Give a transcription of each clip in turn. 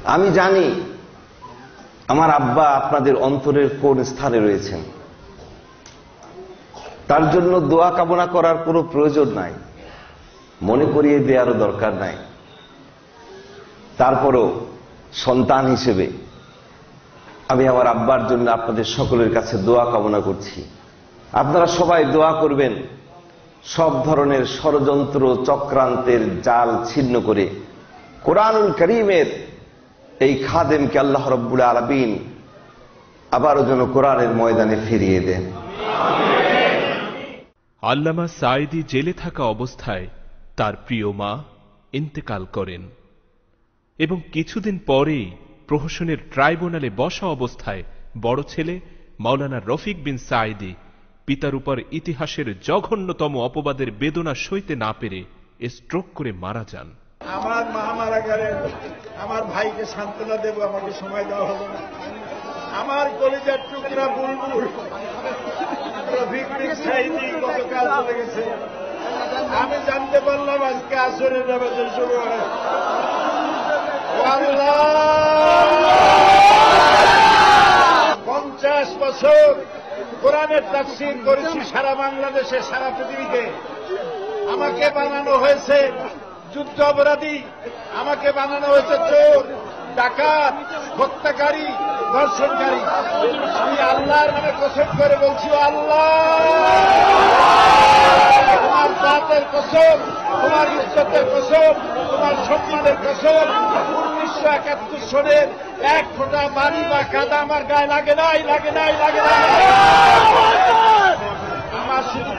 আমি জানি আমার আব্বা আপনাদের অন্তরের কোন স্থানে রয়েছেন, তার জন্য দোয়া কামনা করার কোনো প্রয়োজন নাই, মনে করিয়ে দেওয়ারও দরকার নাই। তারপরও সন্তান হিসেবে আমি আমার আব্বার জন্য আপনাদের সকলের কাছে দোয়া কামনা করছি। আপনারা সবাই দোয়া করবেন সব ধরনের ষড়যন্ত্র চক্রান্তের জাল ছিন্ন করে কোরআনুল কারীমের এই খাদেমকে আল্লাহ রাব্বুল আলামিন আবারও যেন কোরআনের ময়দানে ফিরিয়ে দেন। আল্লামা সাঈদী জেলে থাকা অবস্থায় তার প্রিয় মা ইন্তেকাল করেন এবং কিছুদিন পরেই প্রহসনের ট্রাইব্যুনালে বসা অবস্থায় বড় ছেলে মাওলানা রফিক বিন সাঈদী পিতার উপর ইতিহাসের জঘন্যতম অপবাদের বেদনা সইতে না পেরে স্ট্রোক করে মারা যান। আমার মা মারা গেলেন, আমার ভাইকে সান্ত্বনা দেব, আমাকে সময় দেওয়া হলো না। আমার কলিজার টুকরা বুলবুল রফিক বিন সাঈদী গতকাল চলে গেছে। আমি জানতে পারলাম আজকে আসরের নামাজের সময়। আল্লাহ 50 বছর কোরআনের তাফসীর করেছি সারা বাংলাদেশে, সারা পৃথিবীতে। আমাকে বানানো হয়েছে যুদ্ধ অপরাধী, আমাকে বানানো হয়েছে চোর, ডাকাত, হত্যাকারী, ধর্ষণকারী। আমি আল্লাহর নামে কসম করে বলছি, আল্লাহ তোমার জাতের কসম, তোমার ইজ্জতের কসম, তোমার সম্মানের কসম, 1971 সনের এক ফোঁটা বাড়ি বা কাদা আমার গায়ে লাগে নাই, লাগে নাই, লাগে নাই। আমার শুধু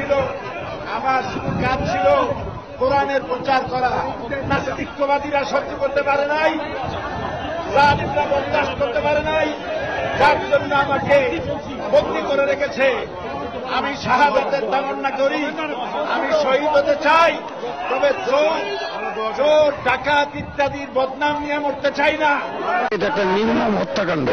কাজ ছিল কোরআনের প্রচার করা। নাস্তিকবাদীরা সহ্য করতে পারে নাই, জালিমরা বরদাস্ত করতে পারে নাই, যার জন্য আমাকে বন্দী করে রেখেছে। আমি শাহাদাতের তামান্না করি, আমি শহীদ হতে চাই, তবে চোর ডাকাত ইত্যাদির বদনাম নিয়ে মরতে চাই না। এটা একটা নির্মম হত্যাকাণ্ড।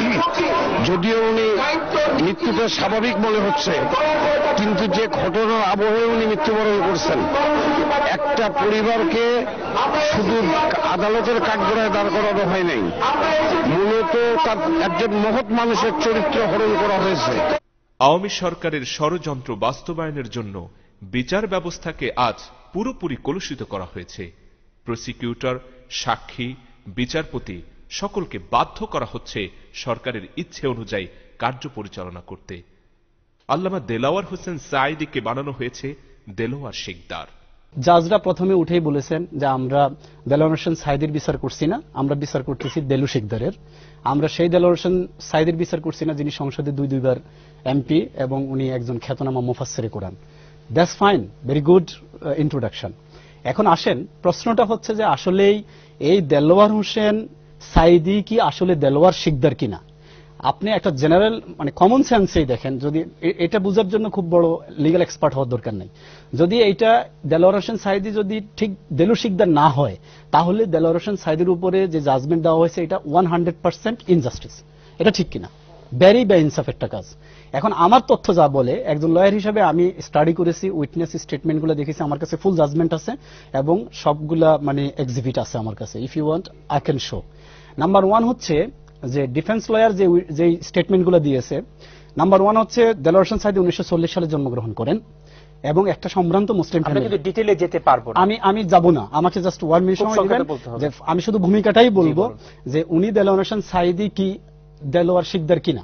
যদিও উনি মৃত্যুটা স্বাভাবিক মনে হচ্ছে, কিন্তু যে ঘটনার আবহে উনি মৃত্যুবরণ করছেন, একটা পরিবারকে শুধু আদালতের কাঠগড়ায় দাঁড় করানো হয় নাই, মূলত তার একজন মহৎ মানুষের চরিত্র হরণ করা হয়েছে। আওয়ামী সরকারের ষড়যন্ত্র বাস্তবায়নের জন্য বিচার ব্যবস্থাকে আজ পুরোপুরি কলুষিত করা হয়েছে। প্রসিকিউটর, সাক্ষী, বিচারপতি সকলকে বাধ্য করা হচ্ছে সরকারের ইচ্ছে অনুযায়ী কার্য পরিচালনা করতে। আল্লামা দেলাওয়ার হোসেন সাঈদীকে বানানো হয়েছে দেলোয়ার শিকদার। জাজরা প্রথমে উঠেই বলেছেন যে আমরা দেলোয়ার হোসেন সাঈদীর বিচার করছি না, আমরা বিচার করতেছি দেলু শিকদারের। আমরা সেই দেলোয়ার হোসেন সাঈদীর বিচার করছি না যিনি সংসদে দুইবার এমপি এবং উনি একজন খ্যাতনামা মুফাসসিরে কোরআন। That's fine, very good introduction. এখন আসেন, প্রশ্নটা হচ্ছে যে আসলেই এই দেলোয়ার হোসেন সাঈদী কি আসলে দেলোয়ার শিকদার কিনা? আপনি একটা জেনারেল মানে কমন সেন্সেই দেখেন, যদি এটা বোঝার জন্য খুব বড় লিগ্যাল এক্সপার্ট হওয়ার দরকার নেই। যদি এইটা দেলোয়ার হোসেন সাঈদী যদি ঠিক দেলু শিকদার না হয়, তাহলে দেলোয়ার হোসেন সাঈদীর উপরে যে জাজমেন্ট দেওয়া হয়েছে এটা 100% ইনজাস্টিস। এটা ঠিক কিনা? ভেরি বেইনসাফ একটা কাজ। এখন আমার তথ্য যা বলে, একজন লয়ার হিসেবে আমি স্টাডি করেছি, উইটনেস স্টেটমেন্টগুলো দেখেছি, আমার কাছে ফুল জাজমেন্ট আছে এবং সবগুলা মানে এক্সিবিট আছে আমার কাছে। If you want I can show. Number 1 হচ্ছে যে ডিফেন্স লয়ার যে স্টেটমেন্টগুলো দিয়েছে, নাম্বার 1 হচ্ছে দেলোয়ার হোসেন সাঈদী 1940 সালে জন্মগ্রহণ করেন এবং একটা সম্ভ্রান্ত মুসলিম ফ্যামিলি। কিন্তু ডিটেইলে যেতে পারবো না, আমি যাব না, আমাকে জাস্ট 1 মিনিট সময় দিবেন। যে আমি শুধু ভূমিকাটাই বলবো যে উনি দেলোয়ার হোসেন সাঈদী কি দেলোয়ার শিকদার কিনা।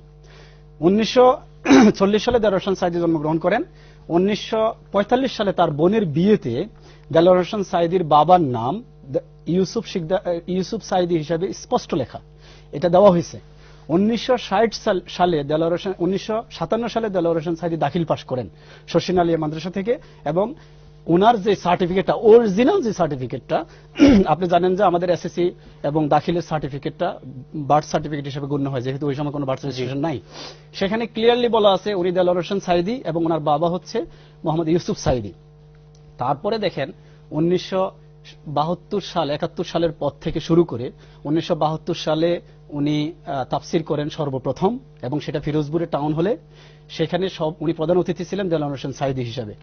1940 সালে দেলোয়ার হোসেন সাঈদী জন্মগ্রহণ করেন। 1945 সালে তার বোনের বিয়েতে দেলোয়ার হোসেন সাঈদীর বাবার নাম ইউসুফ সাঈদী হিসাবে স্পষ্ট লেখা, এটা দেওয়া হয়েছে। 1957 সালে দেলোয়ার হোসেন সাঈদী দাখিল পাশ করেন শর্ষিন আলিয়া মাদ্রাসা থেকে এবং ওনার যে সার্টিফিকেটটা, অরিজিনাল যে সার্টিফিকেটটা, আপনি জানেন যে আমাদের এসএসসি এবং দাখিলের সার্টিফিকেটটা বার্থ সার্টিফিকেট হিসেবে গণ্য হয়, যেহেতু ওই সময় কোনো বার্থ সার্টিফিকেশন নাই। সেখানে ক্লিয়ারলি বলা আছে উনি দেলোয়ার হোসেন সাঈদী এবং ওনার বাবা হচ্ছে মোহাম্মদ ইউসুফ সাঈদী। তারপরে দেখেন 1971 সালের পর থেকে শুরু করে 1972 সালে উনি তাফসির করেন সর্বপ্রথম এবং সেটা ফিরোজপুরের টাউন হলে। সেখানে উনি প্রধান অতিথি ছিলেন দেলোয়ার হোসেন সাঈদী হিসাবে।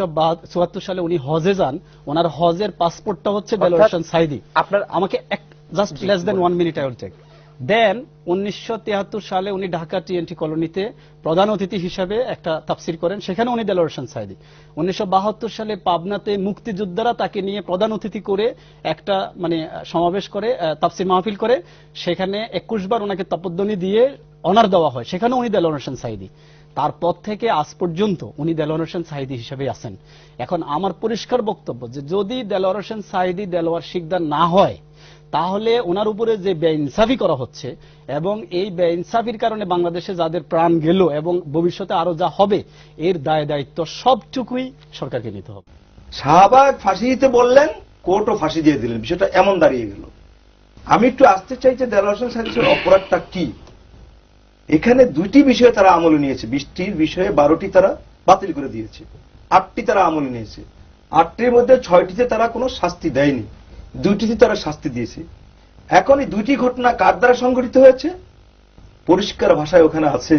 1974 সালে উনি হজে যান, ওনার হজের পাসপোর্টটা হচ্ছে দেলোয়ার হোসেন সাঈদী। আপনার আমাকে just less than 1 minute I will take. Then 1973 সালে উনি ঢাকা টিএনটি কলোনিতে প্রধান অতিথি হিসাবে একটা তাফসির করেন, সেখানে উনি দেলোয়ার হোসেন সাঈদী। 1972 সালে পাবনাতে মুক্তিযোদ্ধারা তাকে নিয়ে প্রধান অতিথি করে একটা মানে সমাবেশ করে, তাফসির মাহফিল করে, সেখানে 21 বার ওনাকে তপধ্বনি দিয়ে অনার দেওয়া হয়, সেখানে উনি দেলোয়ার হোসেন সাঈদী। তারপর থেকে আজ পর্যন্ত উনি দেলোয়ার হোসেন সাঈদী হিসেবে আছেন। এখন আমার পরিষ্কার বক্তব্য যে যদি দেলোয়ার হোসেন সাঈদী দেলোয়ার শিকদার না হয়, তাহলে ওনার উপরে যে বেইনসাফি করা হচ্ছে এবং এই বেইনসাফির কারণে বাংলাদেশে যাদের প্রাণ গেল এবং ভবিষ্যতে আরো যা হবে, এর দায় দায়িত্ব সবটুকুই সরকারকে নিতে হবে। শাহবাগ ফাঁসি দিতে বললেন, কোর্টও ফাঁসি দিয়ে দিলেন, বিষয়টা এমন দাঁড়িয়ে গেল। আমি একটু আসতে চাই যে দেলোয়ার হোসেন সাঈদীর অপরাধটা কি। এখানে 2টি বিষয়ে তারা আমলে নিয়েছে, 20টির বিষয়ে 12টি তারা বাতিল করে দিয়েছে, 8টি তারা আমলে নিয়েছে। 8টির মধ্যে 6টিতে তারা কোনো শাস্তি দেয়নি, 2টিতে তারা শাস্তি দিয়েছে। এখন এই 2টি ঘটনা কার দ্বারা সংঘটিত হয়েছে পরিষ্কার ভাষায় ওখানে আছে।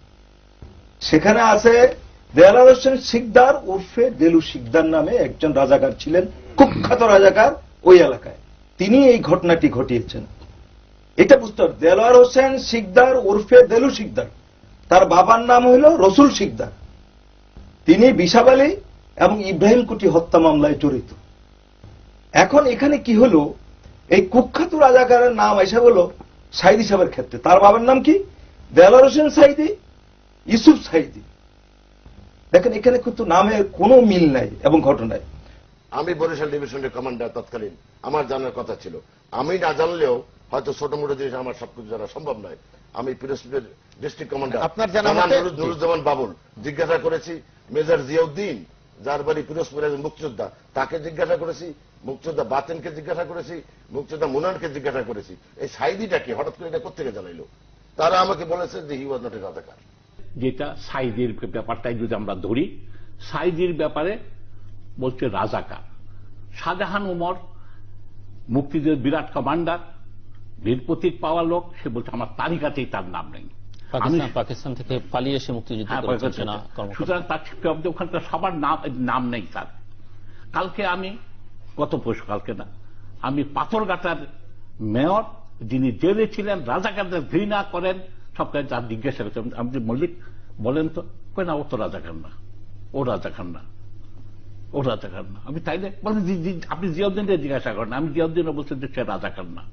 সেখানে আছে দেলোয়ার হোসেন শিকদার উর্ফে দেলু শিকদার নামে একজন রাজাকার ছিলেন, কুখ্যাত রাজাকার ওই এলাকায়, তিনি এই ঘটনাটি ঘটিয়েছেন। এটা বুঝতে হবে, দেলোয়ার হোসেন শিকদার উর্ফে দেলু শিকদার, তার বাবার নাম হইল রসুল শিকদার, তিনি বিশাব আলী এবং ইব্রাহিম কুটি হত্যা মামলায় জড়িত। এখন এখানে কি হলো, এই কুখ্যাত রাজাকারের নাম এসে হলো সাঈদী সাহেবের ক্ষেত্রে। তার বাবার নাম কি? দেলোয়ার হোসেন সাঈদী, ইউসুফ সাঈদী। দেখেন এখানে কিন্তু নামের কোনো মিল নাই এবং ঘটনায়। আমি বরিশাল ডিভিশনের কমান্ডার তৎকালীন, আমার জানার কথা ছিল। আমি না জানলেও হয়তো ছোট মোটো জিনিস আমার সবকিছু জানা সম্ভব নয়। আমি পিরোজপুরের ডিস্ট্রিক্ট কমান্ডার আপনার জানা মতে নুরুজ্জামান বাবুল জিজ্ঞাসা করেছি, মেজর জিয়াউদ্দিন যার বাড়ি পিরোজপুরের মুক্তিযোদ্ধা, তাকে জিজ্ঞাসা করেছি, মুক্তিযোদ্ধা বাতেনকে জিজ্ঞাসা করেছি, মুক্তিযোদ্ধা মুনানকে জিজ্ঞাসা করেছি, এই সাঈদীটাকে হঠাৎ করে এটা কোথেকে জানাইলো। তারা আমাকে বলেছে যে হি ওয়াজ নট এ রাজাকার। যেটা সাঈদীর ব্যাপারটাই যদি আমরা ধরি, সাঈদীর ব্যাপারে বলছে রাজাকার। শাহজাহান ওমর মুক্তিযুদ্ধের বিরাট কমান্ডার, বীর প্রতীক পাওয়া লোক, সে বলছে আমার তালিকাতেই তার নাম নেই। পাকিস্তান থেকে পালিয়ে এসে মুক্তিযুদ্ধ করেছেন, সুতরাং তার ওখানকার সবার নাম নেই তার। কালকে আমি কালকে না, আমি পাথরঘাটার মেয়র যিনি জেলে ছিলেন, রাজাকারদের ঘৃণা করেন, সব কাজ তার জিজ্ঞাসা করছেন, আমি মল্লিক বলেন তো, কই না ও তো রাজাকার না, ও রাজাকার না, ও রাজাকার না। আমি তাইলে বলেন আপনি জিয়াউদ্দিনকে জিজ্ঞাসা করেন, আমি জিয়াউদ্দিনও বলছেন যে সে রাজাকার না।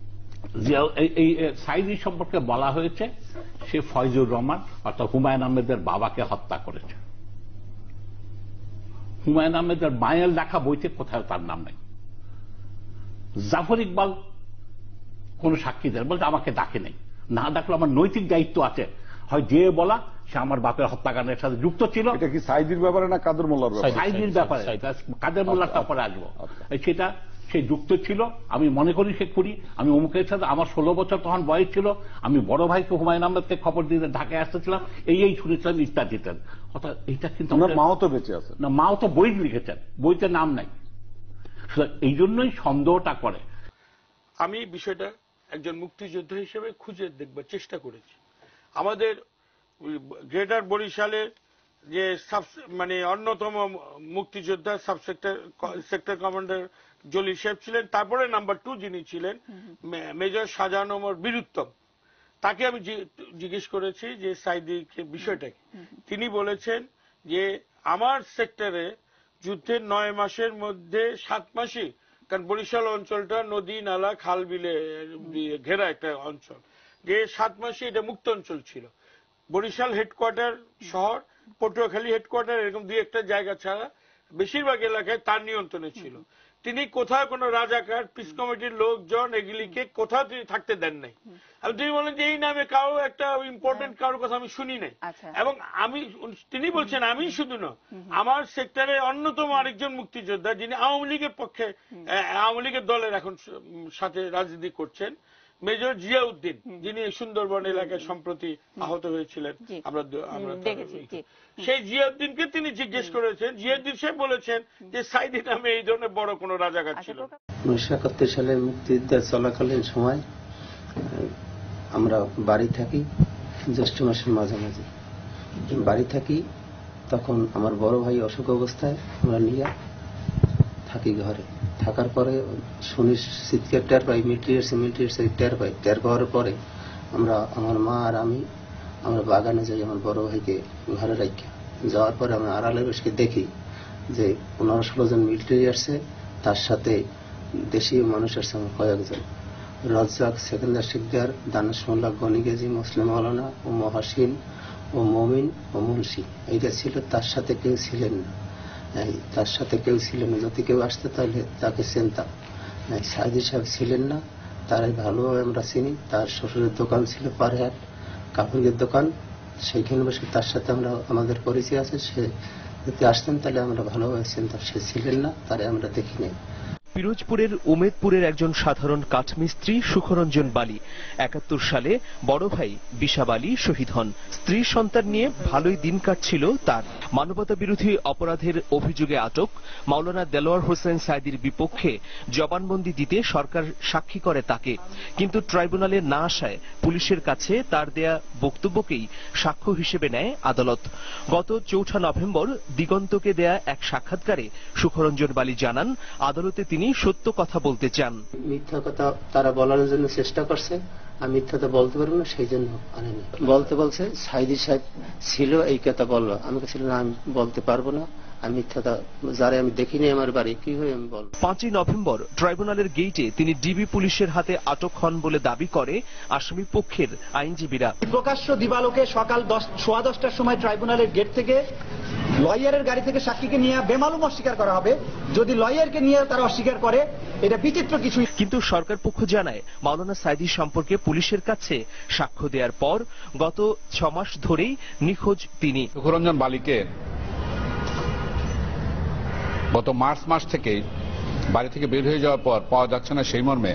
এই সাঈদী সম্পর্কে বলা হয়েছে সে ফয়জুর রহমান অর্থাৎ হুমায়ুন আহমেদের বাবাকে হত্যা করেছে। হুমায়ুন আহমেদের মায়ের লেখা বইতে কোথাও তার নাম নেই। জাফর ইকবাল কোন সাক্ষী দেন বলতে আমাকে ডাকে নেই, না ডাকলে আমার নৈতিক দায়িত্ব আছে হয় যে বলা সে আমার বাপের হত্যাকাণ্ডের সাথে যুক্ত ছিল। এটা কি সাঈদীর ব্যাপারে না কাদের মোল্লার ব্যাপারে? সাঈদীর ব্যাপারে, কাদের মোল্লারটা পরে আসবো। সেটা সে যুক্ত ছিল, আমি মনে করি সে করি। আমি অমুকের সাথে আমার 16 বছর তখন বয়স ছিল, আমি বড় ভাইকে হুমায়ুন আহমেদকে খবর দিতে ঢাকায় আসতেছিলাম, এই শুনেছিলাম ইত্যাদিতেন। অর্থাৎ এটা কিন্তু মাও তো বেঁচে আছে না, মাও তো বই লিখেছেন, বইতে নাম নাই। এই জন্যই সন্দেহটা করে। আমি বিষয়টা একজন মুক্তিযোদ্ধা হিসেবে খুঁজে দেখবার চেষ্টা করেছি। আমাদের গ্রেটার বরিশালের যে মানে অন্যতম মুক্তিযোদ্ধা সেক্টর কমান্ডার জলিল সাহেব ছিলেন, তারপরে নাম্বার 2 যিনি ছিলেন মেজর শাহজাহান ওমর বীরুত্তম, তাকে আমি জিজ্ঞেস করেছি যে সাঈদীর বিষয়টা কি। তিনি বলেছেন যে আমার সেক্টরে যুদ্ধের 9 মাসের মধ্যে 7 মাসই, কারণ বরিশাল অঞ্চলটা নদী নালা খাল বিলে ঘেরা একটা অঞ্চল, যে 7 মাসে এটা মুক্ত অঞ্চল ছিল। বরিশাল হেডকোয়ার্টার শহর, পটুয়াখালী হেডকোয়ার্টার, এরকম 2-1টা জায়গা ছাড়া বেশিরভাগ এলাকায় তার নিয়ন্ত্রণে ছিল। তিনি কোথাও কোনো রাজাকার, পিস কমিটির লোকজন এগুলিকে কোথাও তিনি থাকতে দেন নাই। আর তিনি বলেন যে এই নামে কারো একটা ইম্পর্টেন্ট কারোর কথা আমি শুনি নাই। এবং তিনি বলছেন আমি শুধু না, আমার সেক্টরে অন্যতম আরেকজন মুক্তিযোদ্ধা যিনি আওয়ামী লীগের পক্ষে, আওয়ামী লীগের দলের এখন সাথে রাজনীতি করছেন, মেজর জিয়াউদ্দিন, যিনি সুন্দরবন এলাকায় সম্প্রতি আহত হয়েছিলেন, আমরা সেই জিয়াউদ্দিনকে তিনি জিজ্ঞেস করেছেন। জিয়াউদ্দিন সাহেব বলেছেন যে সাঈদী নামে এই ধরনের বড় কোনো রাজাকার ছিল। 1971 সালে মুক্তিযুদ্ধ চলাকালীন সময় আমরা বাড়ি থাকি, জ্যৈষ্ঠ মাসের মাঝামাঝি বাড়ি থাকি, তখন আমার বড় ভাই অসুখ অবস্থায় আমরা নিয়ে থাকি ঘরে। থাকার পরে শুনি চিৎকার টের পাই, মিলিটারি এসে টের পাওয়ার পরে আমরা, আমার মা আর আমরা বাগানে যাই আমার বড় ভাইকে ঘরে রাখি। যাওয়ার পরে আমরা আড়ালে বসে দেখি যে 15-16 জন মিলিটারি আসছে, তার সাথে দেশীয় মানুষ আসছে আমার কয়েকজন, রাজ্জাক, সেকেন্দার শিকদার, দানেশ মোল্লা, গনি গেজি, মুসলিম মাওলানা ও মহাসিন ও মমিন ও মুন্সি, এইটা ছিল। তার সাথে কেউ ছিলেন না, তার সাথে কেউ ছিলেন না। যদি কেউ আসতো তাহলে তাকে চিনতাম। সাইদি সাহেব ছিলেন না, তারাই ভালোভাবে আমরা চিনি। তার শ্বশুরের দোকান ছিল পারহাট, কাপড়ের দোকান, সেইখানে বসে তার সাথে আমাদের পরিচয় আছে। সে যদি আসতেন তাহলে আমরা ভালোভাবে চিনতাম। সে ছিলেন না, তারে আমরা দেখিনি। পিরোজপুরের উমেদপুরের একজন সাধারণ কাঠমিস্ত্রি সুখরঞ্জন বালি 71 সালে বড় ভাই বিশাব আলী শহীদ হন। স্ত্রী সন্তান নিয়ে ভালোই দিন কাটছিল তার। মানবতা বিরোধী অপরাধের অভিযোগে আটক মাওলানা দেলোয়ার হোসেন সাইদির বিপক্ষে জবানবন্দি দিতে সরকার সাক্ষী করে তাকে, কিন্তু ট্রাইব্যুনালে না আসায় পুলিশের কাছে তার দেয়া বক্তব্যকেই সাক্ষ্য হিসেবে নেয় আদালত। গত 4 নভেম্বর দিগন্তকে দেয়া এক সাক্ষাৎকারে সুখরঞ্জন বালি জানান আদালতে তিনি সত্য কথা বলতে চান। মিথ্যা কথা তারা বলার জন্য চেষ্টা করছে, আমি মিথ্যাটা বলতে পারবো না, সেই জন্য আনেনি। বলছে সাইদি সাহেব ছিল, এই কথা বললো। আমি ছিল না, আমি বলতে পারবো না, আমি মিথ্যাটা যারা আমি দেখিনি আমার বাড়ি, কি হয়ে আমি বলবো। 5 নভেম্বর ট্রাইব্যুনালের গেইটে তিনি ডিবি পুলিশের হাতে আটক হন বলে দাবি করে আসামি পক্ষের আইনজীবীরা। প্রকাশ্য দিবালোকে সকাল 10:15টার সময় ট্রাইব্যুনালের গেট থেকে লয়ারের গাড়ি থেকে সাক্ষীকে নিয়ে বেমালুম অস্বীকার করা হবে। যদি লয়ারকে নিয়ে তারা অস্বীকার করে, এটা বিচিত্র কিছু। কিন্তু সরকার পক্ষ জানায় মাওলানা সাইদি সম্পর্কে পুলিশের কাছে সাক্ষ্য দেওয়ার পর গত 6 মাস ধরেই নিখোঁজ তিনি। সুখরঞ্জন বালিকে গত মার্চ মাস থেকেই বাড়ি থেকে বের হয়ে যাওয়ার পর পাওয়া যাচ্ছে না, সেই মর্মে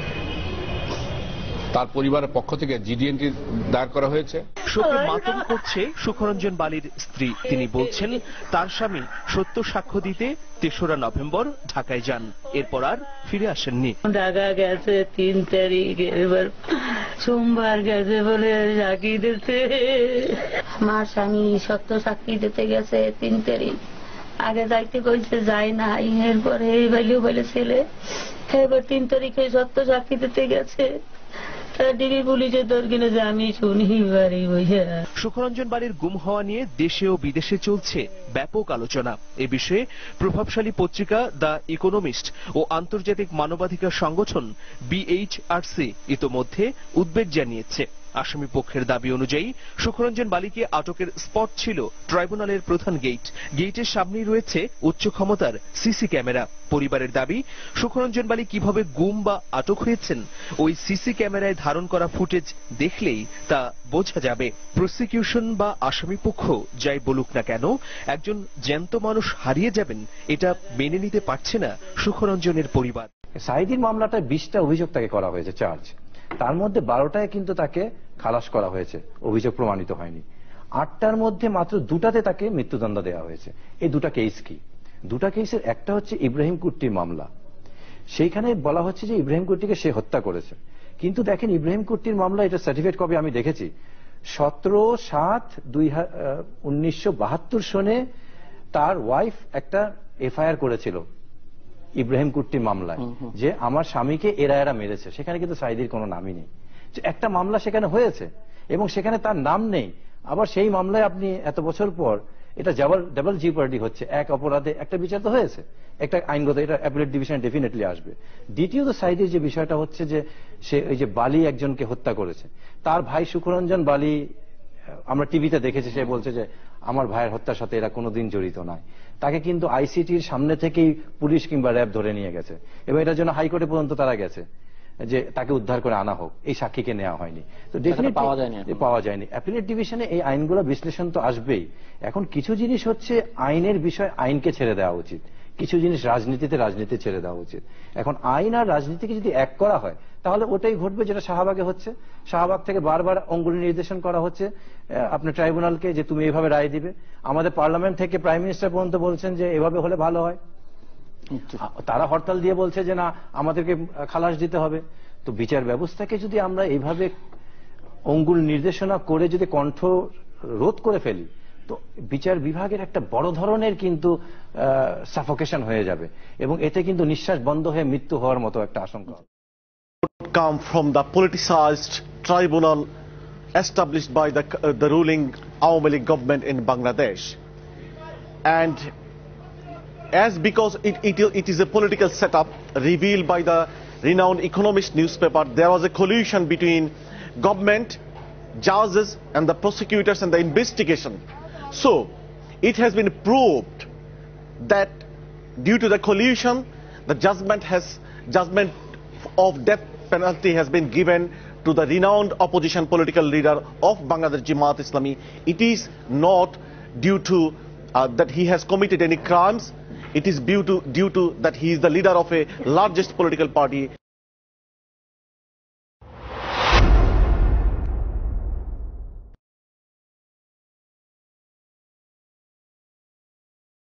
তার পরিবারের পক্ষ থেকে জিডিএনটি দায়ের করা হয়েছে। শোকে মাতম করছে সুখরঞ্জন বালির স্ত্রী। তিনি বলছেন তার স্বামী সত্য সাক্ষ্য দিতে 3রা নভেম্বর ঢাকায় যান, এরপর আর ফিরে আসেননি। ঢাকা গেছে 3 তারিখ, এবার সোমবার গেছে বলে সাক্ষী দিতে। আমার স্বামী সত্য সাক্ষী দিতে গেছে 3 তারিখ, আগে যাইতে কইছে যায় না, এরপরে এই বলে ছেলে এবার 3 তারিখে সত্য সাক্ষী দিতে গেছে। ডিবি পুলিশের দরকারে যে আমি শুনি বাড়ি বইয়া। সুখরঞ্জন বালির গুম হওয়া নিয়ে দেশে ও বিদেশে চলছে ব্যাপক আলোচনা। এ বিষয়ে প্রভাবশালী পত্রিকা দ্য ইকোনমিস্ট ও আন্তর্জাতিক মানবাধিকার সংগঠন বিএইচআরসি ইতোমধ্যে উদ্বেগ জানিয়েছে। আসামি পক্ষের দাবি অনুযায়ী সুখরঞ্জন বালিকে আটকের স্পট ছিল ট্রাইব্যুনালের প্রধান গেট। গেটের সামনেই রয়েছে উচ্চ ক্ষমতার সিসি ক্যামেরা। পরিবারের দাবি সুখরঞ্জন বালি কিভাবে গুম বা আটক হয়েছেন ওই সিসি ক্যামেরায় ধারণ করা ফুটেজ দেখলেই তা বোঝা যাবে। প্রসিকিউশন বা আসামি পক্ষ যাই বলুক না কেন, একজন জ্যান্ত মানুষ হারিয়ে যাবেন এটা মেনে নিতে পারছে না সুখরঞ্জনের পরিবার। সাইদির মামলাটায় 20টা অভিযোগ তাকে করা হয়েছে, চার্জ। তার মধ্যে 12টায় কিন্তু তাকে খালাস করা হয়েছে, অভিযোগ প্রমাণিত হয়নি। 8টার মধ্যে মাত্র 2টাতে তাকে মৃত্যুদণ্ড দেওয়া হয়েছে। এই 2টা কেস কি? 2টা কেসের একটা হচ্ছে ইব্রাহিম কুট্টির মামলা। সেইখানে বলা হচ্ছে যে ইব্রাহিম কুট্টিকে সে হত্যা করেছে, কিন্তু দেখেন ইব্রাহিম কুট্টির মামলা, এটা সার্টিফিকেট কপি আমি দেখেছি, 17/7/1972 সনে তার ওয়াইফ একটা এফআইআর করেছিল ইব্রাহিম কুট্টির মামলায় যে আমার স্বামীকে এরা মেরেছে। সেখানে কিন্তু সাইদির কোনো নামই নেই। একটা মামলা সেখানে হয়েছে এবং সেখানে তার নাম নেই। আবার সেই মামলায় আপনি এত বছর পর, এটা ডাবল জিপার্ডি হচ্ছে। এক অপরাধে একটা বিচার তো হয়েছে, একটা আইনগত, এটা অ্যাপিলেট ডিভিশনে ডেফিনেটলি আসবে। দ্বিতীয়ত সাইদির যে বিষয়টা হচ্ছে যে সে ওই যে বালি একজনকে হত্যা করেছে, তার ভাই সুখরঞ্জন বালি, আমরা টিভিতে দেখেছি, সে বলছে যে আমার ভাইয়ের হত্যার সাথে এরা কোনোদিন জড়িত নয়। তাকে কিন্তু আইসিটির সামনে থেকেই পুলিশ কিংবা র্যাব ধরে নিয়ে গেছে এবং এটার জন্য হাইকোর্টে পর্যন্ত তারা গেছে যে তাকে উদ্ধার করে আনা হোক, এই সাক্ষীকে নেওয়া হয়নি। তো ডেফিনেটলি পাওয়া যায়নি। অ্যাপিলেট ডিভিশনে এই আইনগুলো বিশ্লেষণ তো আসবেই। এখন কিছু জিনিস হচ্ছে আইনের বিষয়, আইনকে ছেড়ে দেওয়া উচিত। কিছু জিনিস রাজনীতি ছেড়ে দেওয়া উচিত। এখন আইন আর রাজনীতিকে যদি এক করা হয় তাহলে ওটাই ঘটবে যেটা শাহবাগে হচ্ছে। শাহবাগ থেকে বারবার অঙ্গুলি নির্দেশন করা হচ্ছে আপনার ট্রাইব্যুনালকে যে তুমি এইভাবে রায় দিবে। আমাদের পার্লামেন্ট থেকে প্রাইম মিনিস্টার পর্যন্ত বলছেন যে এভাবে হলে ভালো হয়। তারা হরতাল দিয়ে বলছে যে না, আমাদেরকে খালাস দিতে হবে। তো বিচার ব্যবস্থাকে যদি আমরা এইভাবে অঙ্গুল নির্দেশনা করে যদি কণ্ঠ রোধ করে ফেলি, তো বিচার বিভাগের একটা বড় ধরনের কিন্তু সাফোকেশন হয়ে যাবে এবং এতে কিন্তু নিঃশ্বাস বন্ধ হয়ে মৃত্যু হওয়ার মতো একটা আশঙ্কা come from the politicized tribunal established by the ruling Awami League government in Bangladesh. And as because it is a political setup revealed by the renowned Economist newspaper, there was a collusion between government, judges and the prosecutors and the investigation. So it has been proved that due to the collusion, the judgment of death penalty has been given to the renowned opposition political leader of Bangladesh Jamaat Islami. It is not due to that he has committed any crimes. It is due to that he is the leader of a largest political party.